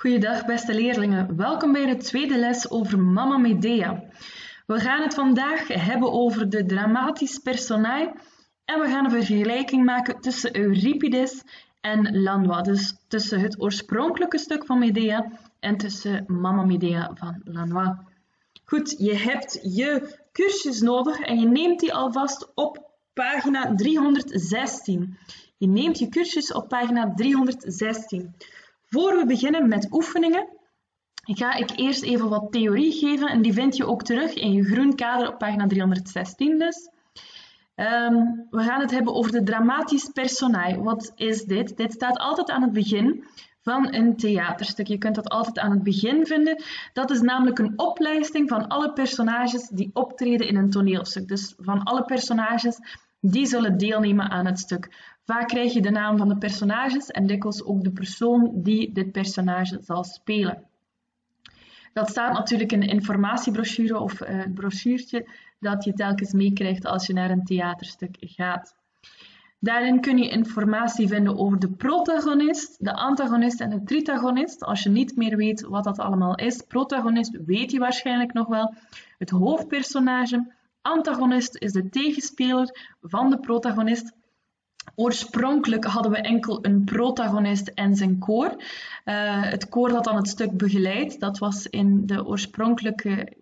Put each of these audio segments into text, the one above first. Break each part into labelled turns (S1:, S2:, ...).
S1: Goeiedag beste leerlingen, welkom bij de tweede les over Mamma Medea. We gaan het vandaag hebben over de dramatisch personae en we gaan een vergelijking maken tussen Euripides en Lanois. Dus tussen het oorspronkelijke stuk van Medea en tussen Mamma Medea van Lanois. Goed, je hebt je cursus nodig en je neemt die alvast op pagina 316. Je neemt je cursus op pagina 316. Voor we beginnen met oefeningen, ga ik eerst even wat theorie geven en die vind je ook terug in je groen kader op pagina 316 dus. We gaan het hebben over de dramatisch personae. Wat is dit? Dit staat altijd aan het begin van een theaterstuk. Je kunt dat altijd aan het begin vinden. Dat is namelijk een oplijsting van alle personages die optreden in een toneelstuk. Dus van alle personages die zullen deelnemen aan het stuk. Vaak krijg je de naam van de personages en dikwijls ook de persoon die dit personage zal spelen. Dat staat natuurlijk in een informatiebrochure of een brochuurtje dat je telkens meekrijgt als je naar een theaterstuk gaat. Daarin kun je informatie vinden over de protagonist, de antagonist en de tritagonist. Als je niet meer weet wat dat allemaal is, protagonist weet je waarschijnlijk nog wel. Het hoofdpersonage, antagonist is de tegenspeler van de protagonist. Oorspronkelijk hadden we enkel een protagonist en zijn koor. Het koor dat dan het stuk begeleidt, dat was in het oorspronkelijke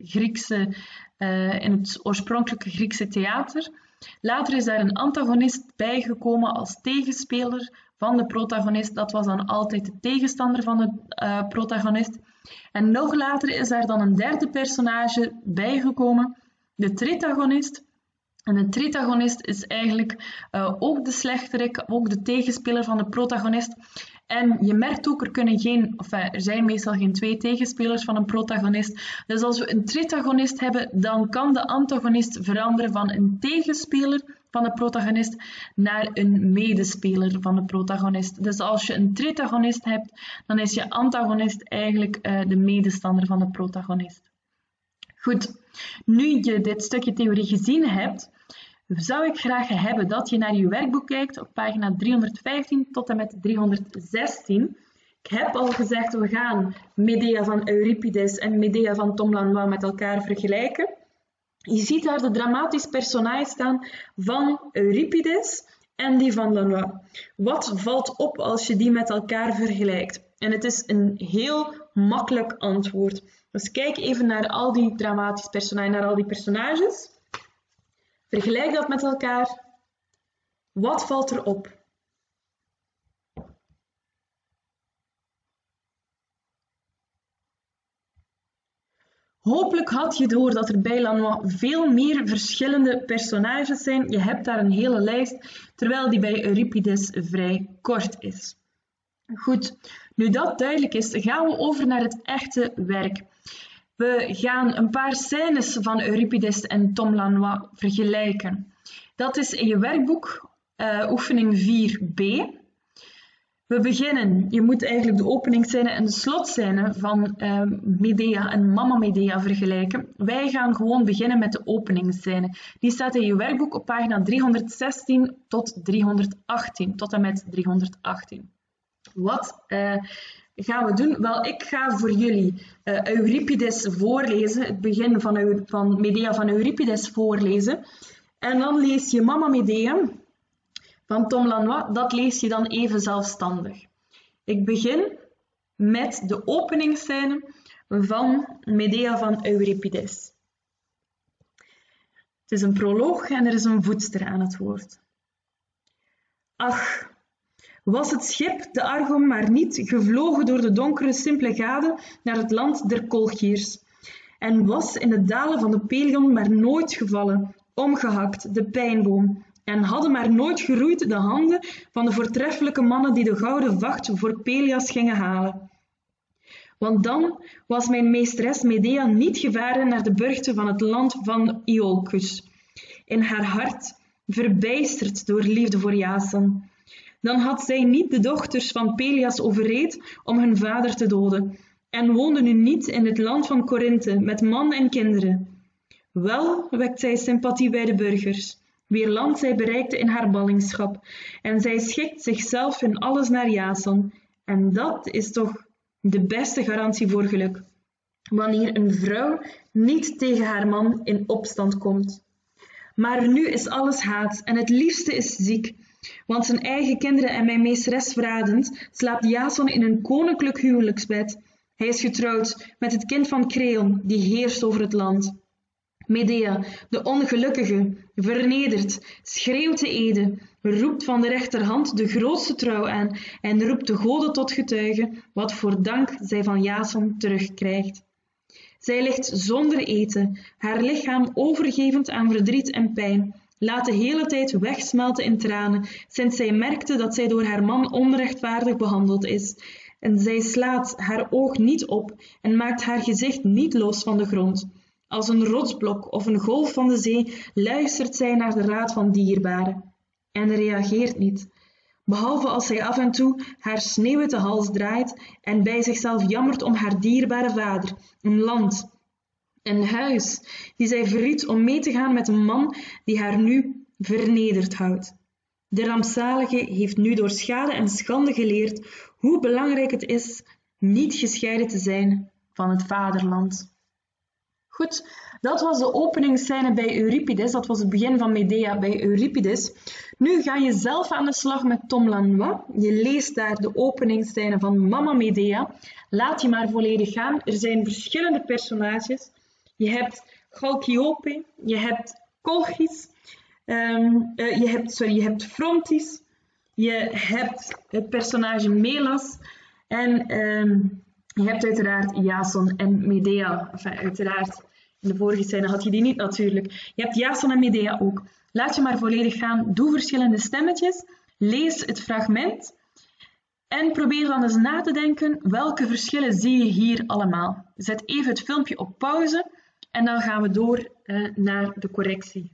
S1: Griekse theater. Later is daar een antagonist bijgekomen als tegenspeler van de protagonist. Dat was dan altijd de tegenstander van de protagonist. En nog later is daar dan een derde personage bijgekomen, de tritagonist. En de tritagonist is eigenlijk ook de slechterik, ook de tegenspeler van de protagonist. En je merkt ook, er zijn meestal geen twee tegenspelers van een protagonist. Dus als we een tritagonist hebben, dan kan de antagonist veranderen van een tegenspeler van de protagonist naar een medespeler van de protagonist. Dus als je een tritagonist hebt, dan is je antagonist eigenlijk de medestander van de protagonist. Goed, nu je dit stukje theorie gezien hebt, zou ik graag hebben dat je naar je werkboek kijkt op pagina 315 tot en met 316. Ik heb al gezegd, we gaan Medea van Euripides en Medea van Tom Lanois met elkaar vergelijken. Je ziet daar de dramatisch personae staan van Euripides en die van Lanois. Wat valt op als je die met elkaar vergelijkt? En het is een heel makkelijk antwoord. Dus kijk even naar al die dramatisch personae, naar al die personages. Vergelijk dat met elkaar. Wat valt er op? Hopelijk had je door dat er bij Lanois veel meer verschillende personages zijn. Je hebt daar een hele lijst, terwijl die bij Euripides vrij kort is. Goed, nu dat duidelijk is, gaan we over naar het echte werk. We gaan een paar scènes van Euripides en Tom Lanois vergelijken. Dat is in je werkboek, oefening 4b. We beginnen, je moet eigenlijk de openingsscène en de slotscène van Medea en Mamma Medea vergelijken. Wij gaan gewoon beginnen met de openingsscène. Die staat in je werkboek op pagina 316 tot 318, tot en met 318. Wat gaan we doen? Wel, ik ga voor jullie Euripides voorlezen, het begin van Medea van Euripides voorlezen. En dan lees je Mamma Medea van Tom Lanois, dat lees je dan even zelfstandig. Ik begin met de openingsscène van Medea van Euripides. Het is een proloog en er is een voedster aan het woord. Ach, was het schip, de Argo, maar niet gevlogen door de donkere simpele gade naar het land der Kolchiërs, en was in de dalen van de Pelion maar nooit gevallen, omgehakt, de pijnboom, en hadden maar nooit geroeid de handen van de voortreffelijke mannen die de gouden vacht voor Pelias gingen halen. Want dan was mijn meesteres Medea niet gevaren naar de burchten van het land van Iolcus, in haar hart verbijsterd door liefde voor Jason. Dan had zij niet de dochters van Pelias overreed om hun vader te doden, en woonde nu niet in het land van Korinthe met man en kinderen. Wel wekt zij sympathie bij de burgers, wier land zij bereikte in haar ballingschap, en zij schikt zichzelf in alles naar Jason, en dat is toch De beste garantie voor geluk. Wanneer een vrouw niet tegen haar man in opstand komt. Maar nu is alles haat en het liefste is ziek. Want zijn eigen kinderen en mijn meesteres verradend, slaapt Jason in een koninklijk huwelijksbed. Hij is getrouwd met het kind van Creon, die heerst over het land. Medea, de ongelukkige, vernedert, schreeuwt de ede, roept van de rechterhand de grootste trouw aan en roept de goden tot getuige, wat voor dank zij van Jason terugkrijgt. Zij ligt zonder eten, haar lichaam overgevend aan verdriet en pijn, laat de hele tijd wegsmelten in tranen, sinds zij merkte dat zij door haar man onrechtvaardig behandeld is. En zij slaat haar oog niet op en maakt haar gezicht niet los van de grond. Als een rotsblok of een golf van de zee luistert zij naar de raad van dierbaren en reageert niet, behalve als zij af en toe haar sneeuwwitte hals draait en bij zichzelf jammert om haar dierbare vader, een land, een huis, die zij verried om mee te gaan met een man die haar nu vernederd houdt. De rampzalige heeft nu door schade en schande geleerd hoe belangrijk het is niet gescheiden te zijn van het vaderland. Goed, dat was de openingsscène bij Euripides, dat was het begin van Medea bij Euripides. Nu ga je zelf aan de slag met Tom Lanois. Je leest daar de openingsscène van Mama Medea. Laat je maar volledig gaan. Er zijn verschillende personages. Je hebt Chalciope, je hebt Colchis, je hebt Frontis, je hebt het personage Melas en je hebt uiteraard Jason en Medea. Enfin, uiteraard, in de vorige scène had je die niet natuurlijk. Je hebt Jason en Medea ook. Laat je maar volledig gaan, doe verschillende stemmetjes, lees het fragment en probeer dan eens na te denken welke verschillen zie je hier allemaal. Zet even het filmpje op pauze en dan gaan we door naar de correctie.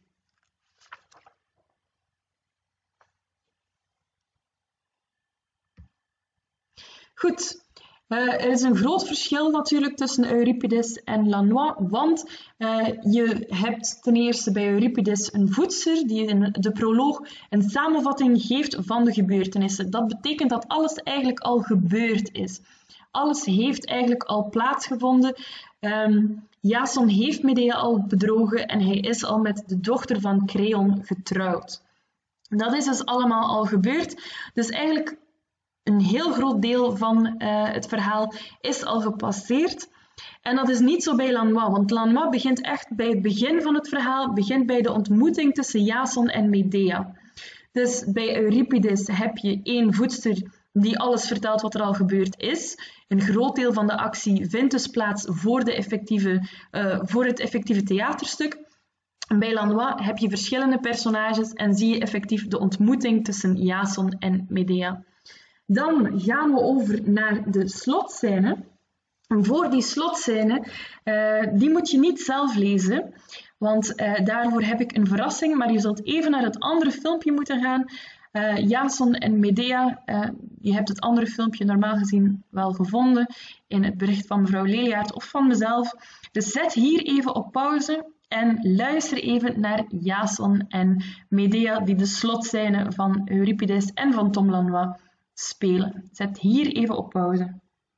S1: Goed, er is een groot verschil natuurlijk tussen Euripides en Lanois, want je hebt ten eerste bij Euripides een voedster die in de proloog een samenvatting geeft van de gebeurtenissen. Dat betekent dat alles eigenlijk al gebeurd is. Alles heeft eigenlijk al plaatsgevonden. Jason heeft Medea al bedrogen en hij is al met de dochter van Creon getrouwd. Dat is dus allemaal al gebeurd. Dus eigenlijk een heel groot deel van het verhaal is al gepasseerd. En dat is niet zo bij Lanois, want Lanois begint echt bij het begin van het verhaal, begint bij de ontmoeting tussen Jason en Medea. Dus bij Euripides heb je één voedster die alles vertelt wat er al gebeurd is. Een groot deel van de actie vindt dus plaats voor het effectieve theaterstuk. En bij Lanois heb je verschillende personages en zie je effectief de ontmoeting tussen Jason en Medea. Dan gaan we over naar de slotscène. En voor die slotscène, die moet je niet zelf lezen, want daarvoor heb ik een verrassing, maar je zult even naar het andere filmpje moeten gaan. Jason en Medea, je hebt het andere filmpje normaal gezien wel gevonden in het bericht van mevrouw Leliaert of van mezelf. Dus zet hier even op pauze en luister even naar Jason en Medea die de slotscène van Euripides en van Tom Lanois spelen. Zet hier even op pauze.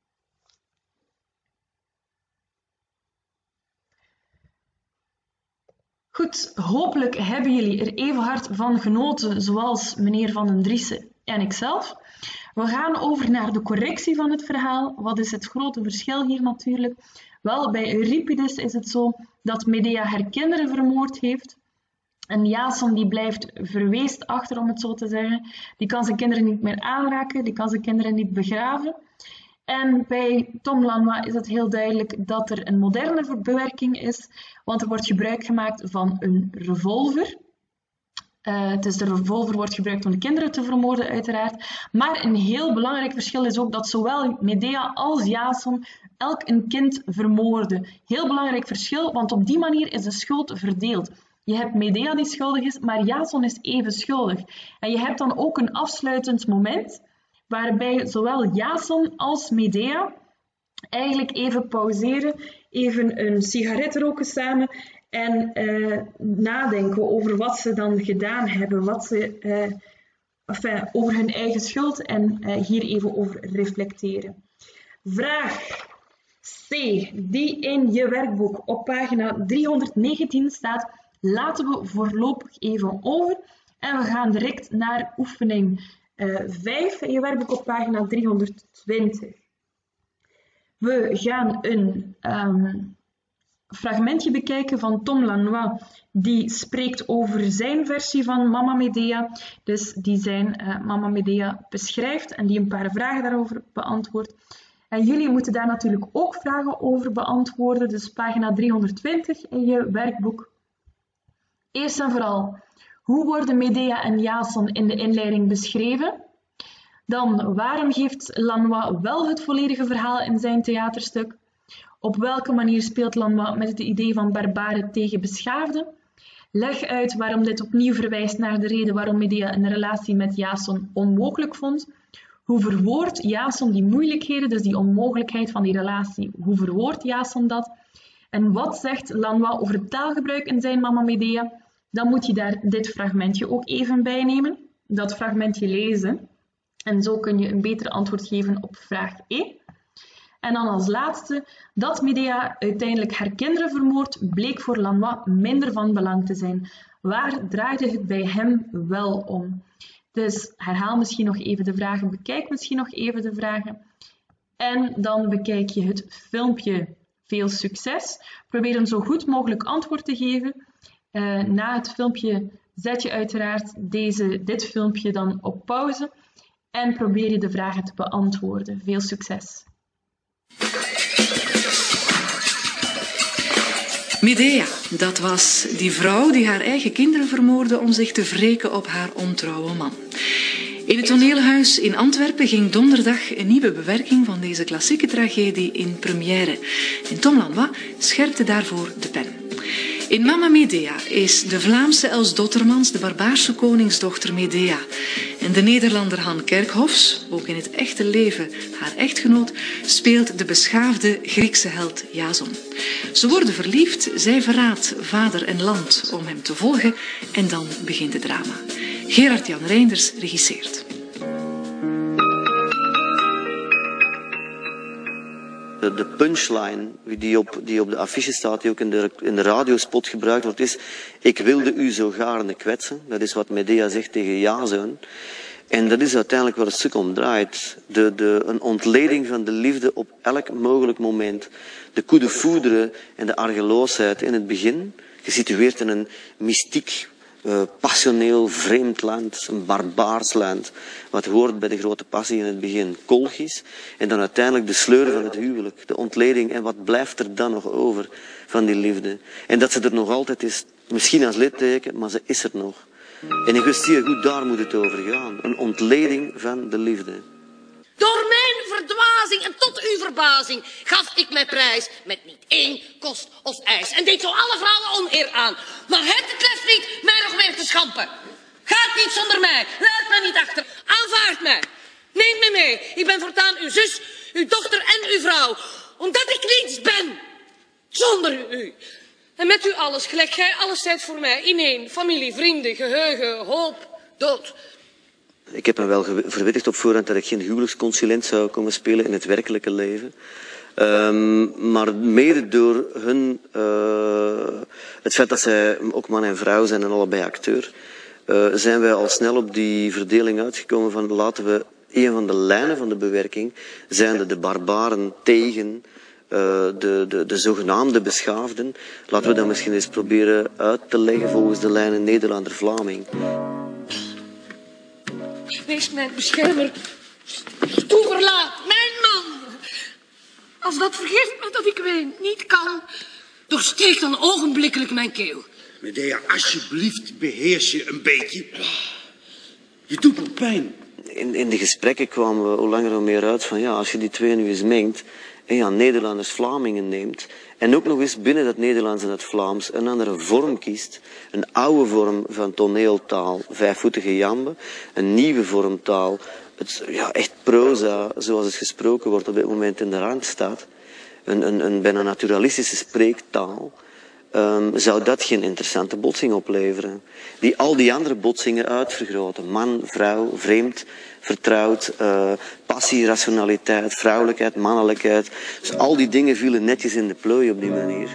S1: Goed, hopelijk hebben jullie er even hard van genoten zoals meneer Van den Driessen en ikzelf. We gaan over naar de correctie van het verhaal. Wat is het grote verschil hier natuurlijk? Wel, bij Euripides is het zo dat Medea haar kinderen vermoord heeft. En Jason die blijft verweest achter, om het zo te zeggen. Die kan zijn kinderen niet meer aanraken, die kan zijn kinderen niet begraven. En bij Tom Lanois is het heel duidelijk dat er een moderne bewerking is, want er wordt gebruik gemaakt van een revolver. Dus de revolver wordt gebruikt om de kinderen te vermoorden, uiteraard. Maar een heel belangrijk verschil is ook dat zowel Medea als Jason elk een kind vermoorden. Heel belangrijk verschil, want op die manier is de schuld verdeeld. Je hebt Medea die schuldig is, maar Jason is even schuldig. En je hebt dan ook een afsluitend moment, waarbij zowel Jason als Medea eigenlijk even pauzeren, even een sigaret roken samen en nadenken over wat ze dan gedaan hebben, over hun eigen schuld en hier even over reflecteren. Vraag C, die in je werkboek op pagina 319 staat, laten we voorlopig even over. En we gaan direct naar oefening 5 in je werkboek op pagina 320. We gaan een fragmentje bekijken van Tom Lanois, die spreekt over zijn versie van Mama Medea. Dus die zijn Mama Medea beschrijft en die een paar vragen daarover beantwoordt. En jullie moeten daar natuurlijk ook vragen over beantwoorden, dus pagina 320 in je werkboek. Eerst en vooral, hoe worden Medea en Jason in de inleiding beschreven? Dan, waarom geeft Lanois wel het volledige verhaal in zijn theaterstuk? Op welke manier speelt Lanois met het idee van barbaren tegen beschaafden? Leg uit waarom dit opnieuw verwijst naar de reden waarom Medea een relatie met Jason onmogelijk vond. Hoe verwoordt Jason die moeilijkheden, dus die onmogelijkheid van die relatie? Hoe verwoordt Jason dat? En wat zegt Lanois over taalgebruik in zijn Mama Medea? Dan moet je daar dit fragmentje ook even bij nemen. Dat fragmentje lezen. En zo kun je een beter antwoord geven op vraag E. En dan als laatste, dat Medea uiteindelijk haar kinderen vermoordt, bleek voor Lanois minder van belang te zijn. Waar draaide het bij hem wel om? Dus herhaal misschien nog even de vragen, bekijk misschien nog even de vragen. En dan bekijk je het filmpje. Veel succes. Probeer een zo goed mogelijk antwoord te geven. Na het filmpje zet je uiteraard dit filmpje dan op pauze. En probeer je de vragen te beantwoorden. Veel succes.
S2: Medea, dat was die vrouw die haar eigen kinderen vermoordde om zich te wreken op haar ontrouwe man. In het toneelhuis in Antwerpen ging donderdag een nieuwe bewerking van deze klassieke tragedie in première. En Tom Lanois scherpte daarvoor de pen. In Mama Medea is de Vlaamse Els Dottermans de barbaarse koningsdochter Medea. En de Nederlander Han Kerkhofs, ook in het echte leven haar echtgenoot, speelt de beschaafde Griekse held Jason. Ze worden verliefd, zij verraadt vader en land om hem te volgen en dan begint het drama. Gerard Jan Reinders regisseert.
S3: De punchline die op de affiche staat, die ook in de radiospot gebruikt wordt, is: ik wilde u zo gaarne kwetsen. Dat is wat Medea zegt tegen Jason. En dat is uiteindelijk waar het stuk om draait. Een ontleding van de liefde op elk mogelijk moment. De coup de foudre en de argeloosheid in het begin, gesitueerd in een mystiek, passioneel, vreemd land, een barbaars land, wat hoort bij de grote passie in het begin, kolchisch, en dan uiteindelijk de sleur van het huwelijk, de ontleding, en wat blijft er dan nog over van die liefde? En dat ze er nog altijd is, misschien als litteken, maar ze is er nog. En in kwestie goed, daar moet het over gaan, een ontleding van de liefde.
S4: Door mijn verdwazing en tot uw verbazing gaf ik mij prijs met niet één kost of ijs. En deed zo alle vrouwen oneer aan. Maar het betreft niet mij nog meer te schampen. Gaat niet zonder mij, laat mij niet achter. Aanvaard mij, neem mij mee. Ik ben voortaan uw zus, uw dochter en uw vrouw. Omdat ik niets ben, zonder u. En met u alles, gelijk gij alles zijt voor mij. Ineen, familie, vrienden, geheugen, hoop, dood.
S3: Ik heb me wel verwittigd op voorhand dat ik geen huwelijksconsulent zou komen spelen in het werkelijke leven. Maar mede door het feit dat zij ook man en vrouw zijn en allebei acteur, zijn wij al snel op die verdeling uitgekomen van laten we een van de lijnen van de bewerking, zijnde de barbaren tegen de zogenaamde beschaafden, laten we dat misschien eens proberen uit te leggen volgens de lijnen Nederlander-Vlaming.
S4: Wees mijn beschermer. Toeverlaat, mijn man. Als dat vergeeft me dat ik ween niet kan, doorsteek dan ogenblikkelijk mijn keel.
S5: Medea, alsjeblieft, beheers je een beetje. Je doet me pijn.
S3: In de gesprekken kwamen we hoe langer hoe meer uit van ja, als je die twee nu eens mengt en ja, Nederlanders-Vlamingen neemt en ook nog eens binnen dat Nederlands en het Vlaams een andere vorm kiest, een oude vorm van toneeltaal, vijfvoetige jambe, een nieuwe vormtaal, echt proza zoals het gesproken wordt op dit moment in de rand staat, een bijna naturalistische spreektaal, zou dat geen interessante botsing opleveren. Die al die andere botsingen uitvergroten. Man, vrouw, vreemd, vertrouwd, passie, rationaliteit, vrouwelijkheid, mannelijkheid. Dus al die dingen vielen netjes in de plooi op die manier.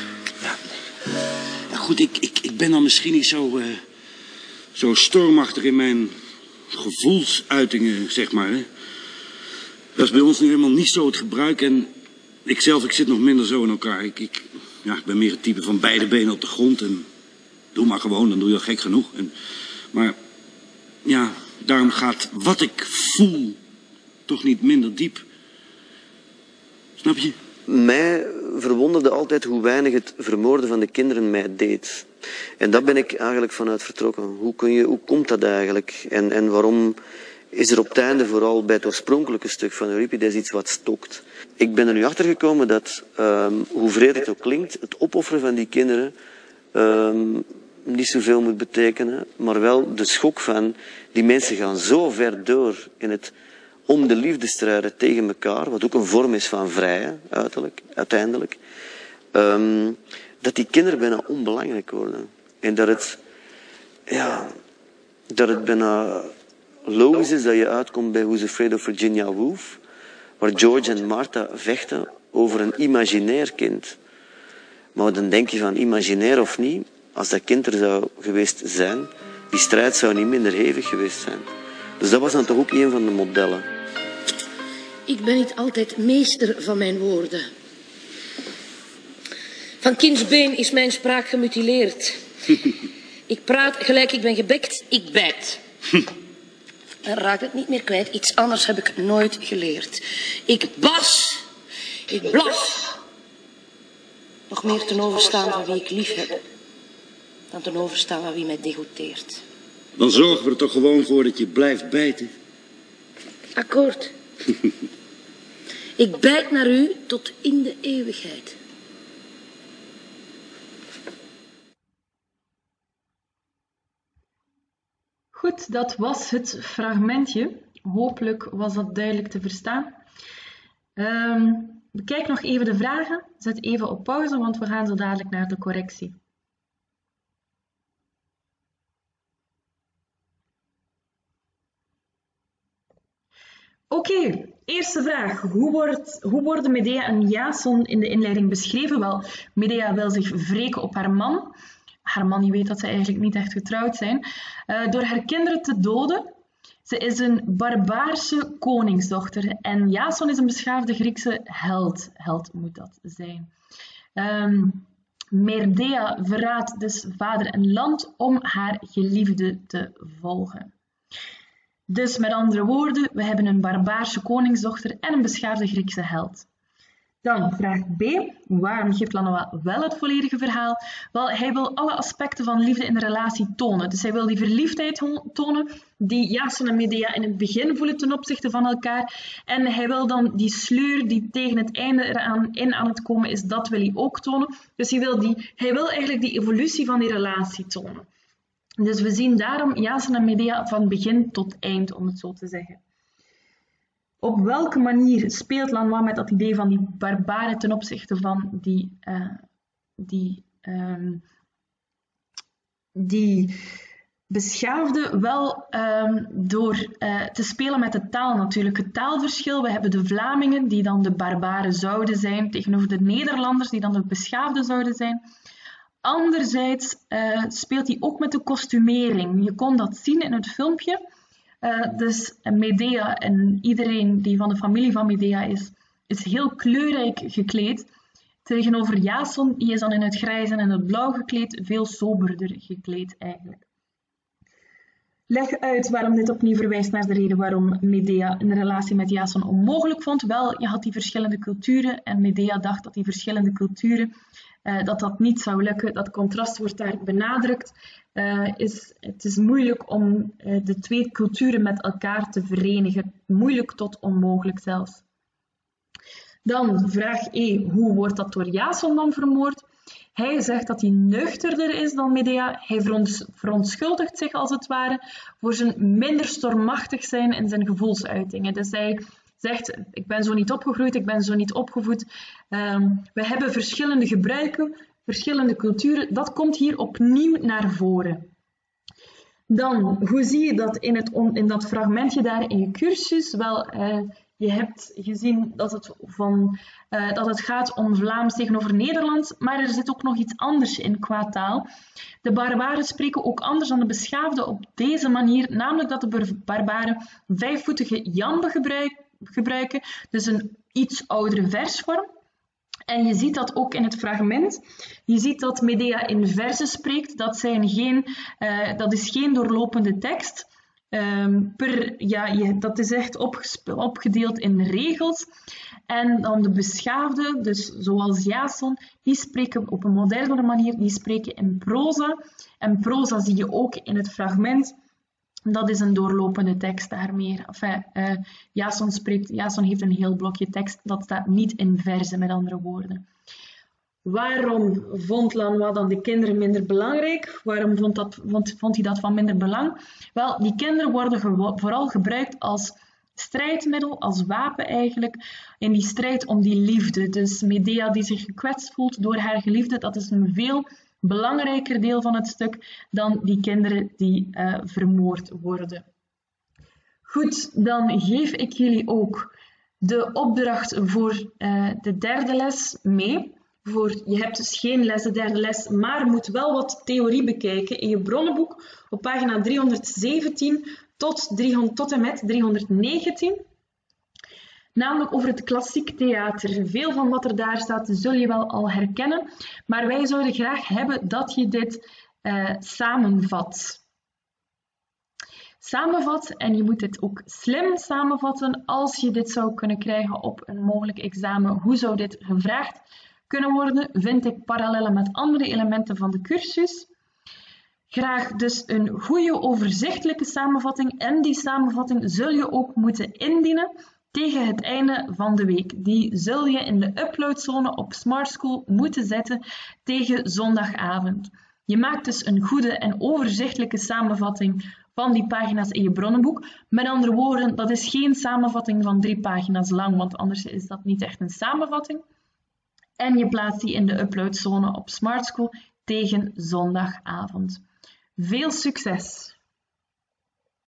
S5: Ja, goed, ik ben dan misschien niet zo stormachtig in mijn gevoelsuitingen, zeg maar. Hè. Dat is bij ons nu helemaal niet zo het gebruik. En ik zit nog minder zo in elkaar. Ik ben meer het type van beide benen op de grond. En doe maar gewoon, dan doe je al gek genoeg. Maar ja, daarom gaat wat ik voel toch niet minder diep. Snap je?
S3: Mij verwonderde altijd hoe weinig het vermoorden van de kinderen mij deed. En daar ben ik eigenlijk vanuit vertrokken. Hoe komt dat eigenlijk? En waarom is er op het einde, vooral bij het oorspronkelijke stuk van Euripides, iets wat stokt? Ik ben er nu achter gekomen dat, hoe vreed het ook klinkt, het opofferen van die kinderen niet zoveel moet betekenen, maar wel de schok van die mensen gaan zo ver door in het om de liefde strijden tegen elkaar, wat ook een vorm is van vrijen, uiteindelijk, dat die kinderen bijna onbelangrijk worden. En dat het bijna logisch is dat je uitkomt bij Who's Afraid of Virginia Woolf, waar George en Martha vechten over een imaginair kind. Maar dan denk je van, imaginair of niet, als dat kind er zou geweest zijn, die strijd zou niet minder hevig geweest zijn. Dus dat was dan toch ook een van de modellen.
S4: Ik ben niet altijd meester van mijn woorden. Van kindsbeen is mijn spraak gemutileerd. Ik praat gelijk ik ben gebekt, ik bijt. En raak het niet meer kwijt, iets anders heb ik nooit geleerd. Ik bas, ik blas. Nog meer ten overstaan van wie ik lief heb, dan ten overstaan van wie mij degoûteert.
S5: Dan zorgen we er toch gewoon voor dat je blijft bijten.
S4: Akkoord. Ik bijt naar u tot in de eeuwigheid.
S1: Goed, dat was het fragmentje. Hopelijk was dat duidelijk te verstaan. Bekijk nog even de vragen. Zet even op pauze, want we gaan zo dadelijk naar de correctie. Oké, eerste vraag. Hoe worden Medea en Jason in de inleiding beschreven? Wel, Medea wil zich wreken op haar man. Haar man die weet dat ze eigenlijk niet echt getrouwd zijn. Door haar kinderen te doden. Ze is een barbaarse koningsdochter. En Jason is een beschaafde Griekse held. Held moet dat zijn. Medea verraadt dus vader en land om haar geliefde te volgen. Dus met andere woorden, we hebben een barbaarse koningsdochter en een beschaafde Griekse held. Dan vraag B. Waarom geeft Lanois wel het volledige verhaal? Wel, hij wil alle aspecten van liefde in de relatie tonen. Dus hij wil die verliefdheid tonen die Jason en Medea in het begin voelen ten opzichte van elkaar. En hij wil dan die sleur die tegen het einde aan het komen is, dat wil hij ook tonen. Dus hij wil eigenlijk die evolutie van die relatie tonen. Dus we zien daarom Jason en Medea van begin tot eind, om het zo te zeggen. Op welke manier speelt Lanois met dat idee van die barbaren ten opzichte van die beschaafde? Wel door te spelen met de taal natuurlijk. Het taalverschil. We hebben de Vlamingen die dan de barbaren zouden zijn tegenover de Nederlanders die dan de beschaafde zouden zijn. Anderzijds speelt hij ook met de kostumering. Je kon dat zien in het filmpje. Dus Medea en iedereen die van de familie van Medea is heel kleurrijk gekleed. Tegenover Jason, die is dan in het grijs en in het blauw gekleed, veel soberder gekleed eigenlijk. Leg uit waarom dit opnieuw verwijst naar de reden waarom Medea een relatie met Jason onmogelijk vond. Wel, je had die verschillende culturen en Medea dacht dat die verschillende culturen dat niet zou lukken. Dat contrast wordt daar benadrukt. Het is moeilijk om de twee culturen met elkaar te verenigen. Moeilijk tot onmogelijk zelfs. Dan vraag E. Hoe wordt dat door Jason dan vermoord? Hij zegt dat hij nuchterder is dan Medea. Hij verontschuldigt zich als het ware voor zijn minder stormachtig zijn in zijn gevoelsuitingen. Dus hij zegt, ik ben zo niet opgegroeid, ik ben zo niet opgevoed. We hebben verschillende gebruiken. verschillende culturen, dat komt hier opnieuw naar voren. Dan, hoe zie je dat in dat fragmentje daar in je cursus? Wel, je hebt gezien dat het gaat om Vlaams tegenover Nederlands, maar er zit ook nog iets anders in qua taal. De barbaren spreken ook anders dan de beschaafden op deze manier, namelijk dat de barbaren vijfvoetige jambe gebruiken, dus een iets oudere versvorm. En je ziet dat ook in het fragment. Je ziet dat Medea in verzen spreekt. Dat is geen doorlopende tekst. Dat is echt opgedeeld in regels. En dan de beschaafden, dus zoals Jason, die spreken op een modernere manier, die spreken in proza. En proza zie je ook in het fragment. Dat is een doorlopende tekst daarmee. Jason heeft een heel blokje tekst, dat staat niet in verzen, met andere woorden. Waarom vond Lanois dan de kinderen minder belangrijk? Waarom vond hij dat van minder belang? Wel, die kinderen worden vooral gebruikt als strijdmiddel, als wapen eigenlijk, in die strijd om die liefde. Dus Medea die zich gekwetst voelt door haar geliefde, dat is een veel belangrijker deel van het stuk dan die kinderen die vermoord worden. Goed, dan geef ik jullie ook de opdracht voor de derde les mee. Je hebt dus geen les, de derde les, maar moet wel wat theorie bekijken in je bronnenboek op pagina 317 tot en met 319. Namelijk over het klassiek theater. Veel van wat er daar staat zul je wel al herkennen, maar wij zouden graag hebben dat je dit samenvat. En je moet dit ook slim samenvatten. Als je dit zou kunnen krijgen op een mogelijk examen, hoe zou dit gevraagd kunnen worden? Vind ik parallellen met andere elementen van de cursus. Graag dus een goede overzichtelijke samenvatting en die samenvatting zul je ook moeten indienen tegen het einde van de week. Die zul je in de uploadzone op Smart School moeten zetten tegen zondagavond. Je maakt dus een goede en overzichtelijke samenvatting van die pagina's in je bronnenboek. Met andere woorden, dat is geen samenvatting van 3 pagina's lang, want anders is dat niet echt een samenvatting. En je plaatst die in de uploadzone op Smart School tegen zondagavond. Veel succes!